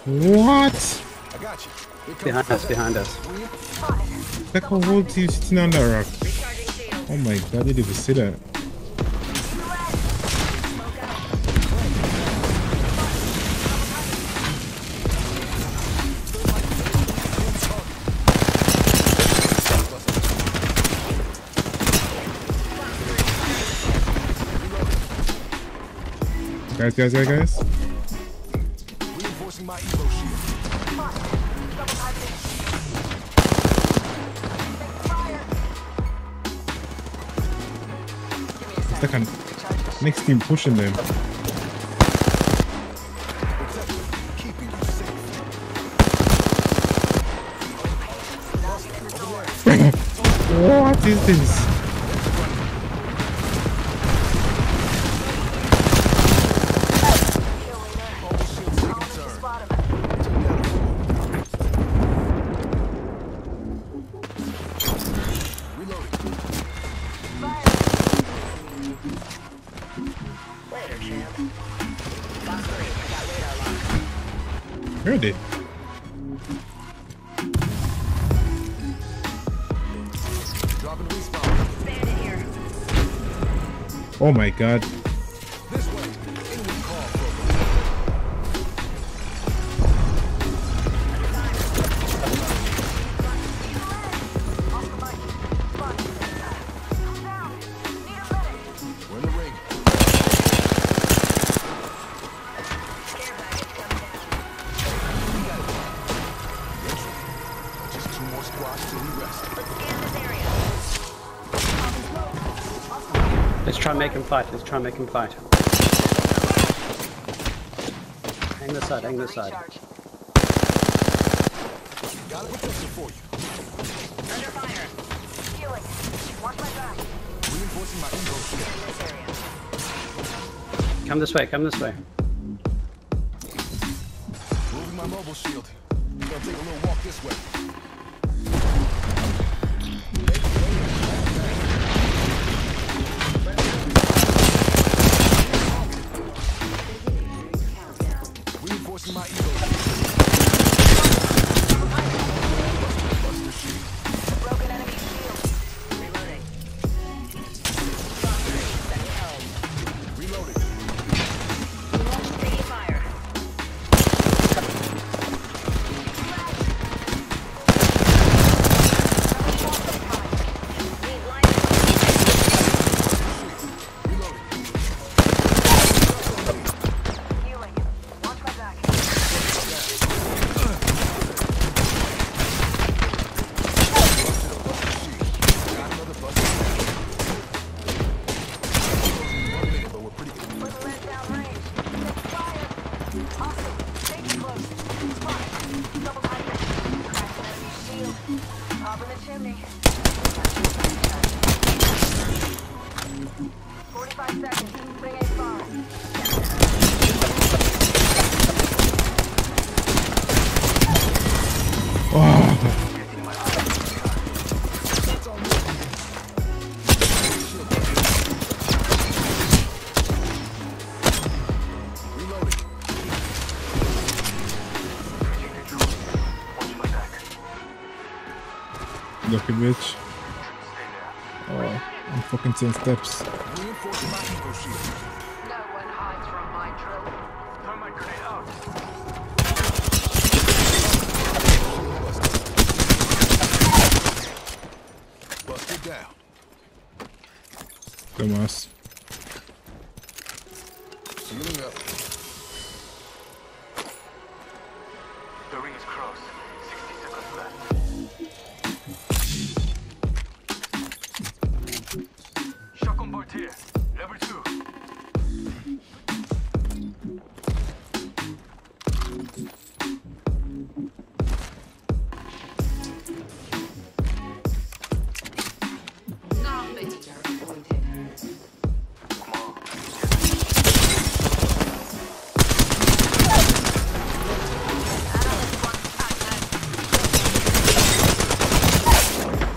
What? I got you. Behind us, behind us. That whole team sitting on that rock. Oh my god, I didn't even see that. Guys. Reinforcing my Evo shield. It's like a next team pushing them. Keeping you safe. What is this? Heard it. Oh my god. This way. Enemy call for we're in the ring. Just 2 more squads till we rest. Let's try and make him fight. Hang this side, Got a protection for you. Under fire. Healing. Watch my back. Reinforcing my Evo shield. Come this way. Moving my mobile shield. Gonna take a little walk this way. Reinforcing my Evo shield. Broken enemy shield. Reloading. Reloading. Taking fire. Need line. Healing. Watch my back. Got another bust. 1 minute, but we're pretty good. Put the lead down range. Take fire. Awesome. Stay close. Spot. Double time. Crack an enemy shield. Hop in the chimney. 45 seconds. Bring a far. Reloading. Lucky bitch. Oh, I'm fucking 10 steps. Reinforcing my Evo shield. No one hides from my drill. Thermite grenade out. Busted down. Dumbass. Sealing up. The ring is close. 60 seconds left. Shotgun bolt here. Level 2.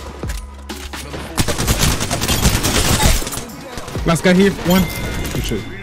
Last guy here. 1. Good shit.